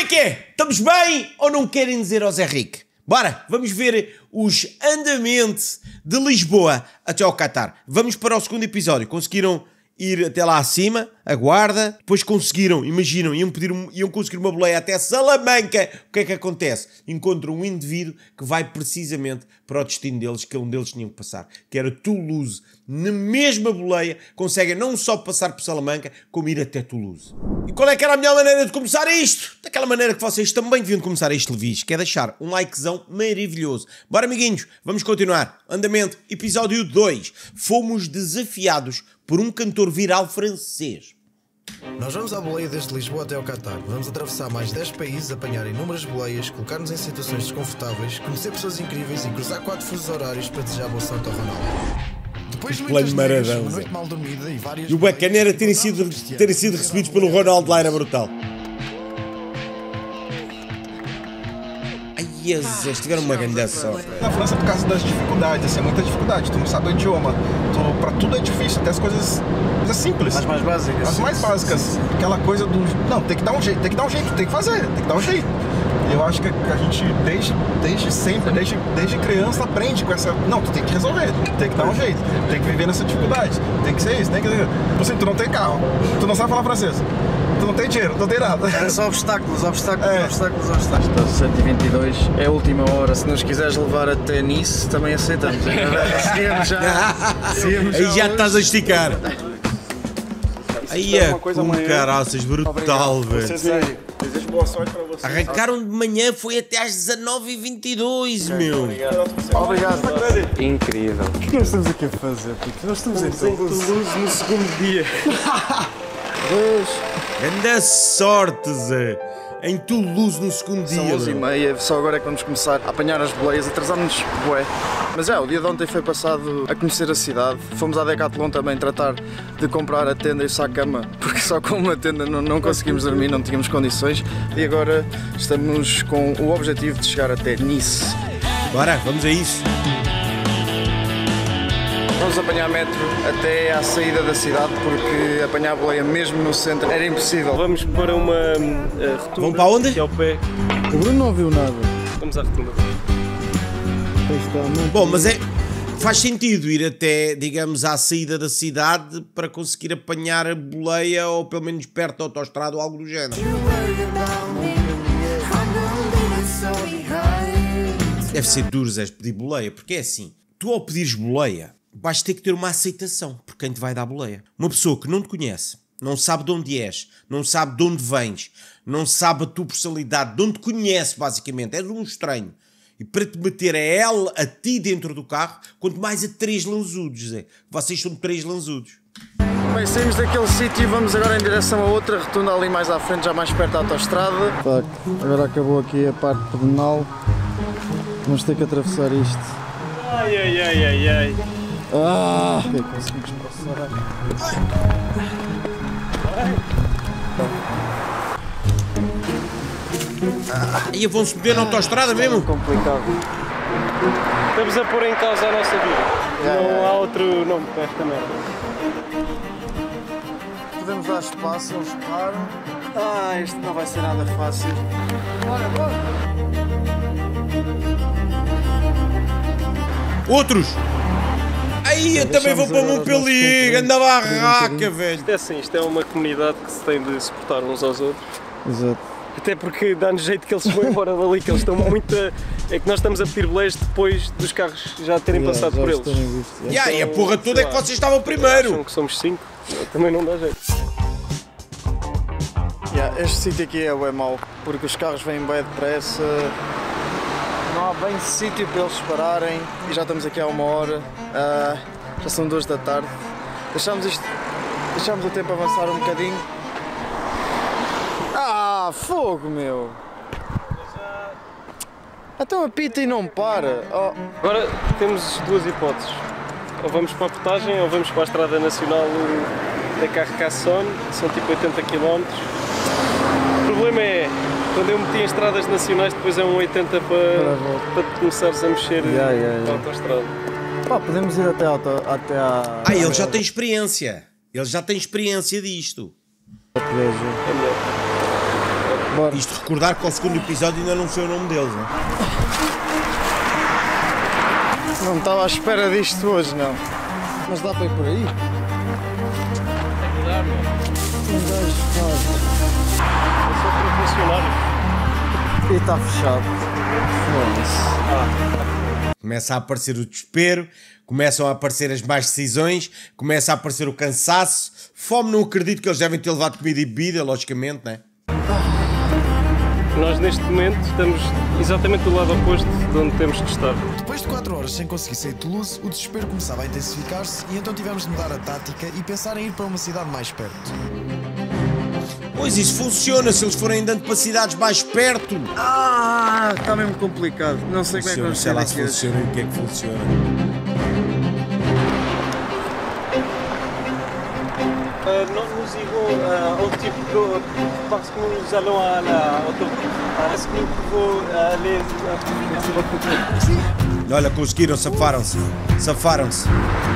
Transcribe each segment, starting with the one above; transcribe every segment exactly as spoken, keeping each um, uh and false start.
é que é? Estamos bem ou não querem dizer ao Zé Rique? Bora, vamos ver os andamentos de Lisboa até ao Qatar. Vamos para o segundo episódio. Conseguiram ir até lá acima, a guarda, depois conseguiram, imaginam, iam, pedir, iam conseguir uma boleia até Salamanca. O que é que acontece? Encontram um indivíduo que vai precisamente para o destino deles, que um deles tinham que passar, que era Toulouse. Na mesma boleia, conseguem não só passar por Salamanca, como ir até Toulouse. E qual é que era a melhor maneira de começar isto? Daquela maneira que vocês também deviam começar este televis, que é deixar um likezão maravilhoso. Bora, amiguinhos, vamos continuar. Andamento, episódio dois. Fomos desafiados por um cantor viral francês. Nós vamos à boleia desde Lisboa até ao Qatar. Vamos atravessar mais dez países, apanhar inúmeras boleias, colocar-nos em situações desconfortáveis, conhecer pessoas incríveis e cruzar quatro fusos horários para desejar boa sorte ao Ronaldo. Depois de muitas negas, uma noite mal dormida e várias... E o bacana era terem sido, terem sido recebidos pelo Ronaldo lá, era brutal. Ai, Jesus, tiveram uma grande sorte. Na França, por causa das dificuldades, assim, é muita dificuldade. Tu não sabe o idioma, tu, pra tudo é difícil, até as coisas, coisas simples. As mais básicas. As mais básicas. Aquela coisa do... Não, tem que dar um jeito, tem que dar um jeito, tem que fazer, tem que dar um jeito. Eu acho que a gente, desde, desde sempre, desde, desde criança, aprende com essa... Não, tu tem que resolver, tem que dar um jeito, tem que viver nessa dificuldade, tem que ser isso, tem que... Assim, tu não tem carro, tu não sabe falar francês, tu não tem dinheiro, não tem nada. É só obstáculos, obstáculos, é. obstáculos, obstáculos. Está cento e vinte e dois, é a última hora. Se nos quiseres levar até Nice, também aceitamos. Seguimos já. Seguimos Aí já hoje. estás a esticar. Aí é com caraças, brutal, velho. Sério, desejo boa sorte para vocês. Arrancaram de manhã, foi até às dezanove e vinte e dois, meu. Obrigado. Incrível. O que nós estamos aqui a fazer? Porque nós estamos em Toulouse no segundo dia. Grande sorte, Zé. Em Toulouse no segundo São dia. onze e meia, só agora é que vamos começar a apanhar as boleias, atrasámos-nos bué. Mas já, o dia de ontem foi passado a conhecer a cidade. Fomos à Decathlon também tratar de comprar a tenda e o saco-cama, porque só com uma tenda não, não conseguimos dormir, não tínhamos condições. E agora estamos com o objetivo de chegar até Nice. Bora, vamos a isso. Vamos apanhar metro até à saída da cidade, porque apanhar a boleia mesmo no centro era impossível. Vamos para uma uh, rotunda. Vamos para onde? Que é ao pé. O Bruno não ouviu nada. Vamos à rotunda. Bom, mas é... Faz sentido ir até, digamos, à saída da cidade para conseguir apanhar a boleia ou pelo menos perto da autoestrada ou algo do género. Deve ser duro, Zé, pedir boleia, porque é assim, tu ao pedires boleia vais ter que ter uma aceitação por quem te vai dar boleia. Uma pessoa que não te conhece, não sabe de onde és, não sabe de onde vens, não sabe a tua personalidade, de onde te conhece basicamente, és um estranho. E para te meter a ela, a ti dentro do carro, quanto mais a três lanzudos, Zé. Vocês são três lanzudos. Bem, saímos daquele sítio e vamos agora em direção a outra rotunda ali mais à frente, já mais perto da autoestrada. Tá, agora acabou aqui a parte pedonal. Vamos ter que atravessar isto. Ai, ai, ai, ai, ai. Ah! Ok, conseguimos passar. Aí vão-se meter na autoestrada mesmo? Complicado. Estamos a pôr em causa a nossa vida. Yeah, não yeah. há outro nome para esta merda. Podemos dar espaço, eles param. Ah, isto não vai ser nada fácil. Bora, bora! Outros! Aí eu também vou para Montpellier, anda barraca, velho. Isto é assim, isto é uma comunidade que se tem de suportar uns aos outros. Exato. Até porque dá-nos jeito que eles se vão embora dali, que eles estão muito a... É que nós estamos a pedir boleias depois dos carros já terem Yeah, passado já por os eles. terem visto, yeah. Yeah, e a porra toda é que vocês estavam Acham primeiro. que somos cinco, também não dá jeito. Yeah, este sítio aqui é bem mau, porque os carros vêm bem depressa, não há bem sítio para eles pararem e já estamos aqui há uma hora, uh, já são duas da tarde. Deixámos isto, deixámos o tempo avançar um bocadinho. Ah, fogo, meu! Então apita e não para. Oh. Agora temos duas hipóteses. Ou vamos para a portagem ou vamos para a Estrada Nacional da Carcassonne, são tipo oitenta quilómetros. O problema é, quando eu meti em estradas nacionais, depois é um oitenta para, para começares a mexer Yeah, yeah, yeah. na autoestrada. Pá, podemos ir até, auto, até à... Ah, ele já tem experiência. Ele já tem experiência disto. É melhor. Bora. Isto recordar que ao segundo episódio ainda não sei o nome deles, não é? Não estava à espera disto hoje, não. Mas dá para ir por aí? Tem que dar, meu. Um gajo faz. Eu sou profissional. E está fechado. Foda-se. Começa a aparecer o desespero, começam a aparecer as más decisões, começa a aparecer o cansaço. Fome, não acredito que eles devem ter levado comida e bebida, logicamente, não é? Nós neste momento estamos exatamente do lado oposto de onde temos que estar. Depois de quatro horas sem conseguir sair de Toulouse, o desespero começava a intensificar-se e então tivemos de mudar a tática e pensar em ir para uma cidade mais perto. Pois isso funciona se eles forem andando para cidades mais perto. Ah, está mesmo complicado. Não sei como é que vamos Sei sair lá se daqui. funciona e o que é que funciona. Euh, non, nous irons euh, au type de, parce que nous allons à la autoroute. Est-ce que nous pouvons aller sur votre côté? Olha, conseguiram, safaram-se. Safaram-se.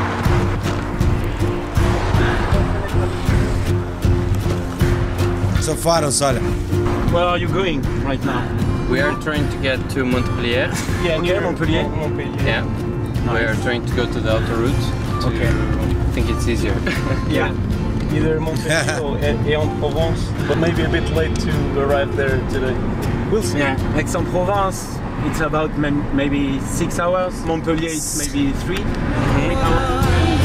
Safaram-se, olha. Where are you going right now? We are trying to get to Montpellier. Yeah, near Montpellier. Montpellier. Yeah. We are trying to go to the autoroute. To, Okay. I think it's easier. Yeah. Either Montpellier or Aix-en-Provence, but maybe a bit late to arrive there today. We'll see. Yeah. Aix-en-Provence, it's about may- maybe six hours. Montpellier, it's maybe three. Three hours.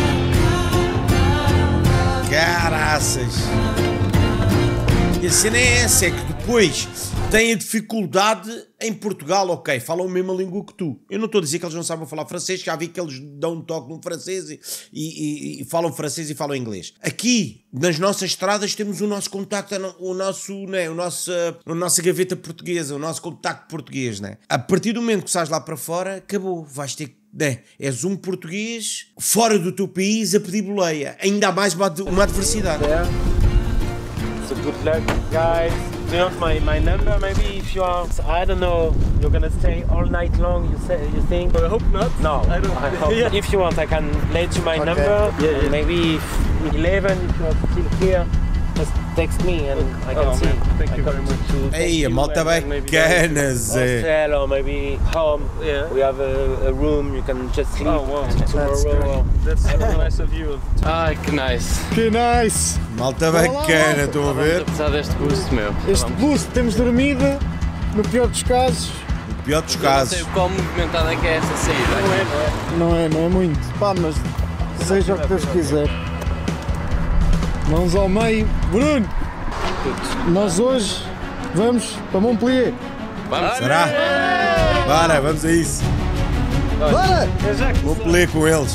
Caraças. E a cena é essa, é que depois têm a dificuldade em Portugal, ok, falam a mesma língua que tu. Eu não estou a dizer que eles não sabem falar francês, já vi que eles dão um toque no francês e, e, e falam francês e falam inglês. Aqui, nas nossas estradas, temos o nosso contacto, o nosso, né, o nosso, a nossa gaveta portuguesa, o nosso contacto português, né? A partir do momento que sais lá para fora, acabou, vais ter que né? És um português fora do teu país a pedir boleia. Ainda há mais uma, uma adversidade. So good luck, guys. Do you want my, my number? Maybe if you are, I don't know, you're gonna stay all night long. You say, you think? I hope not. No, I don't. I hope. Yeah. If you want, I can let you my Okay. number. Yeah, yeah. Maybe if eleven, if you are still here, just text me and I can Oh, see. man, thank I you come very much. to take Ei, a you malta and then maybe bacana, Zé. hostel or maybe home. Yeah. We have a, a room. You can just sleep Oh, wow. tomorrow. That's so nice of you. Ai, que nice. Que nice! Malta bacana, estão a ver? Apesar deste boost, meu. Este boost, temos dormido, no pior dos casos. No pior dos Eu não sei casos. o quão movimentada é que é esta saída. Não é, não é muito. Pá, mas seja o que Deus quiser. Mãos ao meio. Bruno! Nós hoje vamos para Montpellier. Vamos. Será? Bora, vamos a isso. Bora! Vou peler com eles.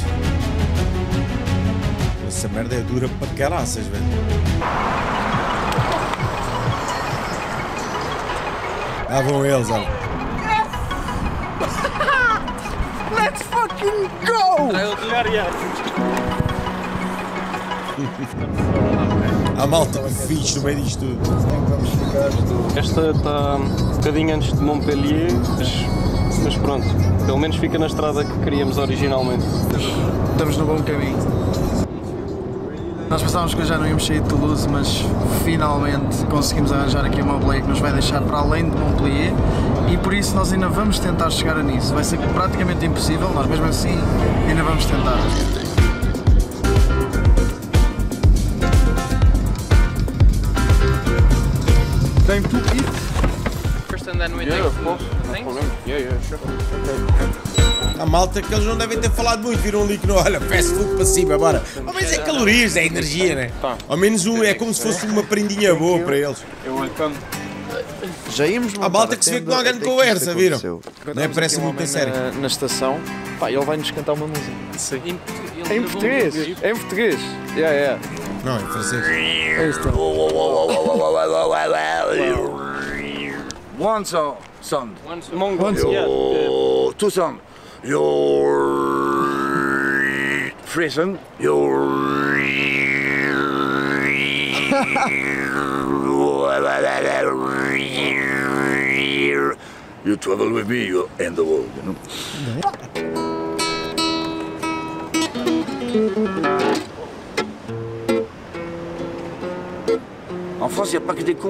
Essa merda é dura para caraças, velho. Lá vão eles, olha. Let's fucking go! A malta fixe no meio disto tudo. Esta está um bocadinho antes de Montpellier, mas, mas pronto, pelo menos fica na estrada que queríamos originalmente. Estamos no bom caminho. Nós pensávamos que já não íamos sair de Toulouse, mas finalmente conseguimos arranjar aqui uma boleia que nos vai deixar para além de Montpellier e por isso nós ainda vamos tentar chegar a nisso. Vai ser praticamente impossível, mas mesmo assim ainda vamos tentar. Tem tu kit? First and then we Yeah, take of course. things. Yeah, yeah, sure. A malta que eles não devem ter falado muito, viram ali que não, olha, fast food para cima, bora. Ao menos é calorias, é energia, né? Ao menos um, é como se fosse uma prendinha boa para eles. Eu welcome. Já íamos A malta que se vê que não há grande conversa, viram? Não é? Parece muito a sério. Na, na estação, pá, ele vai-nos cantar uma música. Sim. Em, Em português? Em português? Yeah, yeah. Não, em francês. É isto. One song, son. Mongo. Once- Yeah. Oh, two song. You're Friesen. You're You travel with me, you end the world, you know. En France, il n'y a pas que des cons.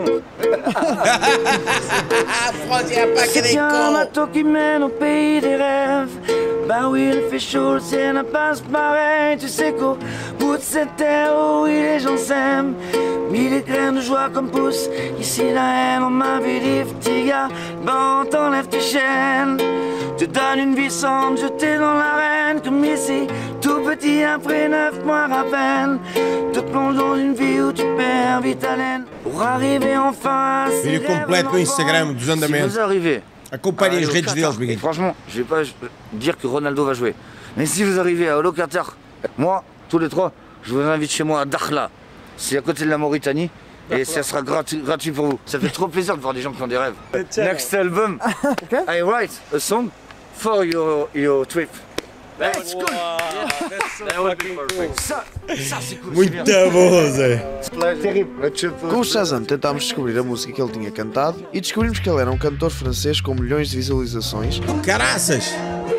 A France, il n'y a pas que des un cons. bateau qui mène au pays des rêves. Bah oui, il fait chaud, le ciel n'a pas pareil. Tu sais qu'au bout de cette terre, oh oui, les gens s'aiment. Mille les graines de joie comme poussent. Ici, la haine, on m'avait dit, petit gars, bon, t'enlèves tes chaînes. Tu donnes une vie sans te jeter dans l'arène. Comme ici, tout petit, après neuf mois à peine. Te plonge dans une vie où tu perds vite haleine. Pour arriver enfin à Vídeo completo no Instagram dos Si andamentos. vous arrivez Acompanhem as à redes Qatar, deles, et Miguel. franchement, je vais pas dire que Ronaldo va jouer. Mais si vous arrivez à Qatar, moi, tous les trois, je vous invite chez moi à Dakhla. C'est à côté de la Mauritanie. Et ça sera gratuit, gratuit pour vous. Ça fait trop plaisir de voir des gens qui ont des rêves. Next album, I write a song for your, your trip. That's good. That would be perfect. Ça, ça c'est cool. Muito bom, Zé. Com o Shazam tentámos descobrir a música que ele tinha cantado e descobrimos que ele era um cantor francês com milhões de visualizações. Caraças!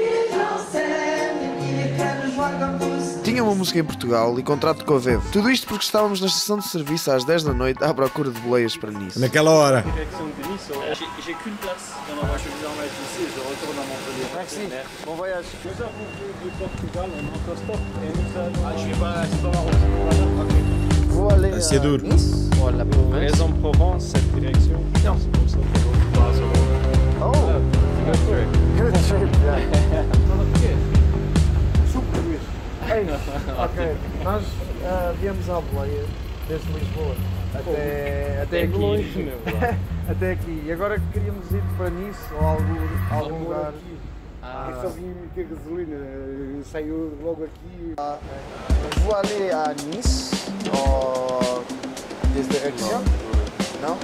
Tinha uma música em Portugal e contrato com a V E V. Tudo isto porque estávamos na estação de serviço às dez da noite à procura de boleias para Nice. Naquela hora. J'ai qu'une place dans la voiture désormais ici et je retourne à Montpellier. Merci. Bon voyage. Nous avons vu du Portugal en autostop et nous allons... Ah, je vais pas, c'est pas ma route. Vou aller Ah, c'est dur. à Nice ou à la province. Mais en Provence, cette direction. Non, c'est comme ça. Oh, Good trip. good trip. Super. Ei, ok. Nós uh, viemos à boleia desde Lisboa até, até É aqui. longe, meu. Até aqui. E agora queríamos ir para Nice ou algum, algum lugar. Ah. Eu só vim meter gasolina, saiu logo aqui. Vou aller à Nice ou des directions? Não?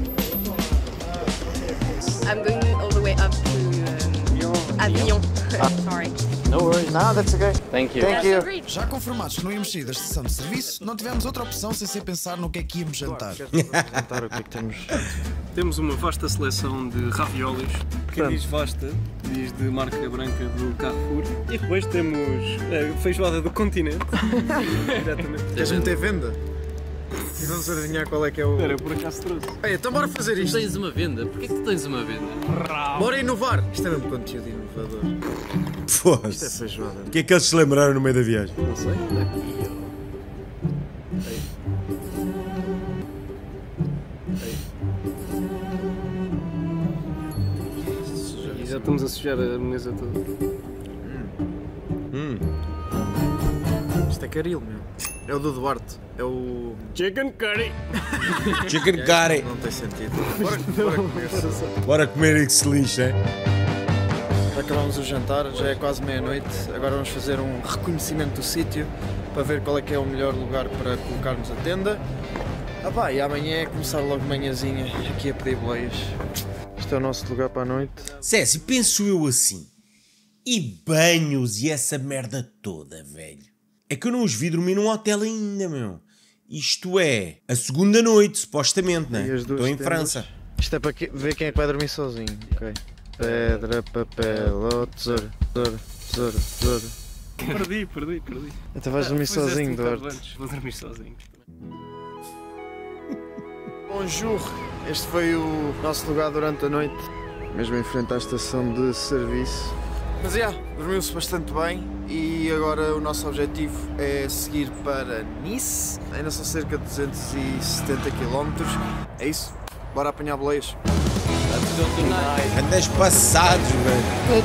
I'm going all the way up to um, Avignon. Sorry. No worries. Não, that's okay. Thank you. Thank you. Já confirmados que não íamos sair da estação de serviço, não tivemos outra opção sem ser pensar no que é que íamos jantar. Jantar, o que é que temos? Temos uma vasta seleção de raviolis. Quem diz vasta, diz de marca branca do Carrefour. E depois temos a feijoada do continente. Diretamente. Queres meter venda? E vamos adivinhar qual é que é o... Era, por acaso trouxe. Ei, então bora fazer isto. Tens uma venda? Porquê que tu tens uma venda? Bora inovar. Isto é mesmo conteúdo inovador. Isto é Foda-se. feijoada. O que é que eles se lembraram no meio da viagem? Não sei. E já estamos a sujar a mesa toda. Hum. Isto é caril, meu. É o do Duarte. É o... Chicken curry. Chicken curry. Não tem sentido. Bora, bora comer. Bora comer e que se lixe, hein? Acabamos o jantar, já é quase meia-noite. Agora vamos fazer um reconhecimento do sítio para ver qual é que é o melhor lugar para colocarmos a tenda. Ah pá, e amanhã é começar logo de manhãzinha aqui a pedir boleias. Este é o nosso lugar para a noite. César, penso eu assim. E banhos e essa merda toda, velho. É que eu não os vi dormir num hotel ainda, meu. Isto é a segunda noite, supostamente, não é? E as duas Estou em tendas. França. Isto é para que- ver quem é que vai dormir sozinho. Ok. Pedra, papel, ou tesouro, tesouro, tesouro, tesouro. Perdi, perdi, perdi. Então vais dormir Fizeste sozinho, intervalos. Duarte. Vou dormir sozinho. Bonjour! Este foi o nosso lugar durante a noite, mesmo em frente à estação de serviço. Mas já, dormiu-se bastante bem e agora o nosso objetivo é seguir para Nice. Ainda são cerca de duzentos e setenta quilómetros. É isso, bora apanhar boleias. Andas passados, velho.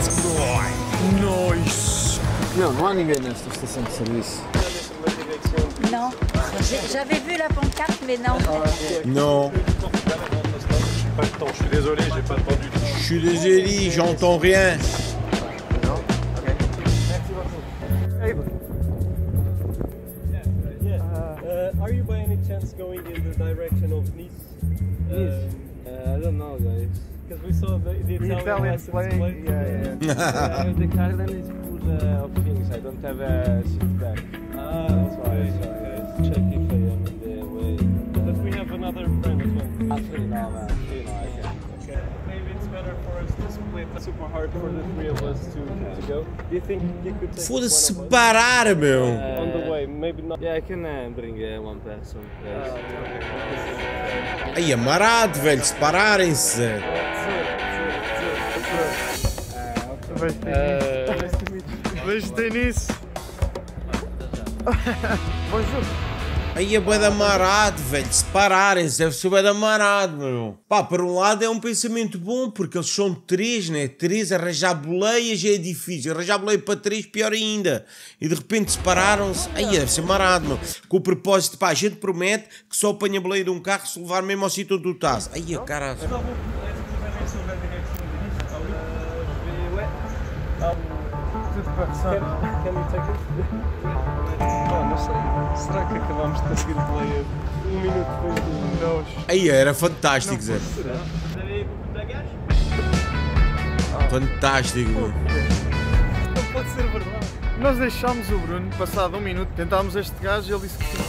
Nice! Não, não há ninguém nesta estação de serviço. Non, J'ai- j'avais vu la pancarte, mais non. Non. Pas le temps, je suis désolé, j'ai pas entendu. Je suis désolé, j'entends rien. Uh, are you by any chance going in the direction of Nice? Nice? Uh, I don't know, guys. Because we saw the, the Italian, Italian license plate, plate. yeah, yeah. Uh, the car then is full uh, of things. I don't have a seat back. Ah, That's why. okay. So, guys, check if I am in the way. But we have another friend as well. Actually, no, man. You know, I can. Okay. Maybe it's better for us to split. It's super hard for the three of us to, to go. Do you think you could take Foda-se, one of us? separar, meu. On the way. okay, maybe not. Yeah, I can uh, bring uh, one person. Yes. Aí, amarado, velho, separarem-se. Vejo nisso. Bonjour. Aí é bué de amarado, velho, separarem-se, deve ser bué de amarado, meu. Pá, por um lado é um pensamento bom, porque eles são três, né? Três, arranjar boleias já é difícil, arranjar boleia para três, pior ainda. E de repente separaram-se, aí deve ser amarado, meu. Com o propósito, pá, a gente promete que só apanha a boleia de um carro se levar mesmo ao sítio onde tu estás. Aí, caralho. Can we take it? Pá, não sei. Será que acabámos de conseguir boleia um minuto depois do nós? Aí era fantástico, Zé. Fantástico, meu. Não pode ser verdade. Nós deixámos o Bruno, passado um minuto, tentámos este gajo e ele disse que sim.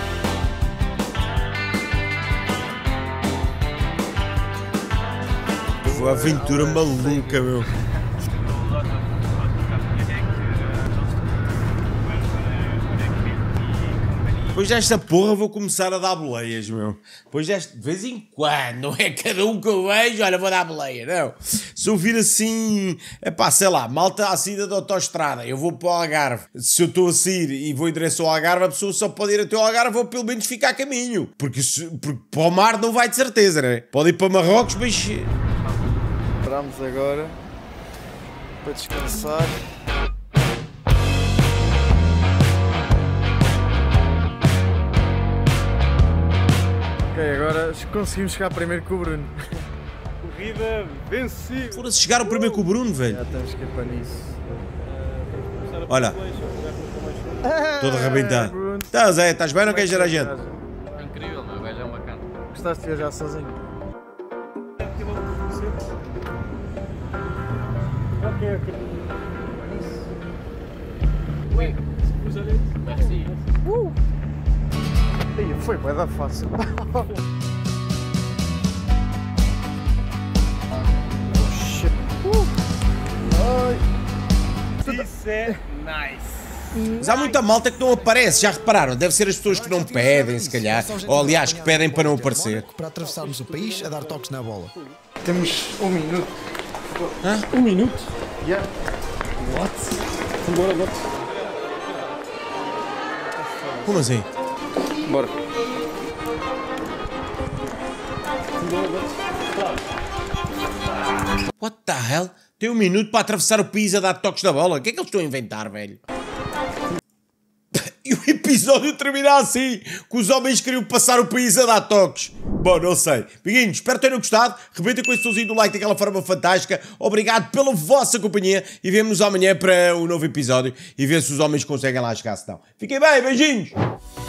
Foi uma aventura maluca, meu. Depois desta porra vou começar a dar boleias, meu. Depois desta, de vez em quando, não é cada um que eu vejo, olha, vou dar boleia, não. Se eu vir assim, é pá, sei lá, malta à saída da autoestrada, eu vou para o Algarve. Se eu estou a sair e vou em direção ao Algarve, a pessoa só pode ir até ao Algarve ou pelo menos ficar a caminho. Porque, se, porque para o mar não vai de certeza, não é? Pode ir para Marrocos, mas... Paramos agora para descansar. Ok, agora conseguimos chegar primeiro com o Bruno. Corrida vencida. Fora-se chegaram primeiro com o Bruno, velho. Já temos que ir para nisso. Olha. Todo arrebentado. Tá, Zé, estás bem ou não queres gerar gente? Incrível, meu gajo é um bacana. Gostaste de viajar sozinho? Ok, ok. Oui, merci. Uh! Aí, foi bué da fácil. Oh shit. Uh! Ai! Isso é nice. Mas há muita malta que não aparece, já repararam? Deve ser as pessoas que não pedem, se calhar. Ou aliás, que pedem para não aparecer. Para atravessarmos o país a dar toques na bola. Temos um minuto. Hã? Um minuto? Yeah. What? Bora, bora. Como assim? Bora. What the hell? Tem um minuto para atravessar o país a dar toques na bola? O que é que eles estão a inventar, velho? E o episódio termina assim, que os homens queriam passar o país a dar toques. Bom, não sei. Amiguinhos, espero que tenham gostado. Rebentem com esse somzinho do like daquela forma fantástica. Obrigado pela vossa companhia e vemo-nos amanhã para um novo episódio e ver se os homens conseguem lá chegar, se não. Fiquem bem, beijinhos!